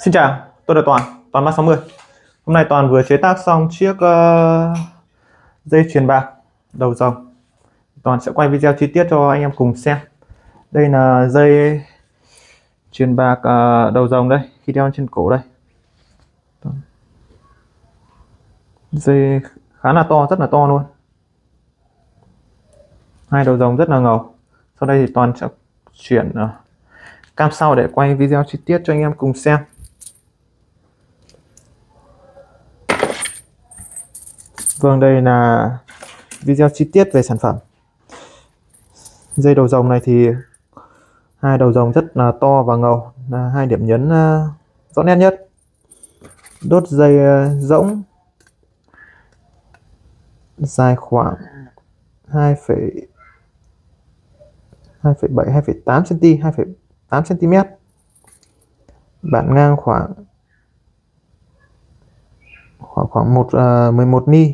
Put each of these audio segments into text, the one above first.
Xin chào, tôi là Toàn 360. Hôm nay Toàn vừa chế tác xong chiếc dây chuyền bạc đầu rồng. Toàn sẽ quay video chi tiết cho anh em cùng xem. Đây là dây chuyền bạc đầu rồng đây, khi đeo trên cổ đây. Dây khá là to, rất là to luôn. Hai đầu rồng rất là ngầu. Sau đây thì Toàn sẽ chuyển cam sau để quay video chi tiết cho anh em cùng xem. Vâng, đây là video chi tiết về sản phẩm. Dây đầu rồng này thì hai đầu rồng rất là to và ngầu, là hai điểm nhấn rõ nét nhất. Đốt dây rỗng dài khoảng 2,7 2,8 cm, 2,8 cm. Bản ngang khoảng 11 ni.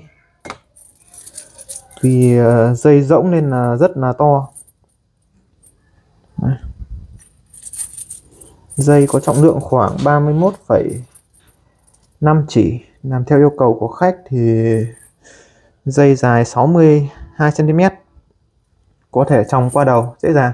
Vì dây rỗng nên là rất là to. Đấy. Dây có trọng lượng khoảng 31,5 chỉ. Làm theo yêu cầu của khách thì dây dài 62 cm, có thể tròng qua đầu dễ dàng.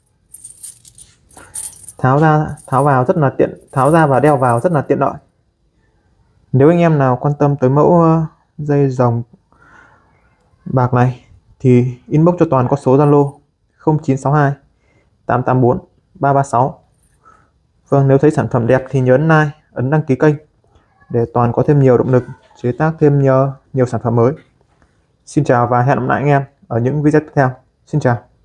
Tháo vào rất là tiện, tháo ra và đeo vào rất là tiện lợi. Nếu anh em nào quan tâm tới mẫu dây rồng bạc này thì inbox cho Toàn có số Zalo 0962 884 336. Vâng, nếu thấy sản phẩm đẹp thì nhớ ấn like, ấn đăng ký kênh để Toàn có thêm nhiều động lực chế tác thêm nhiều sản phẩm mới. Xin chào và hẹn gặp lại anh em ở những video tiếp theo. Xin chào.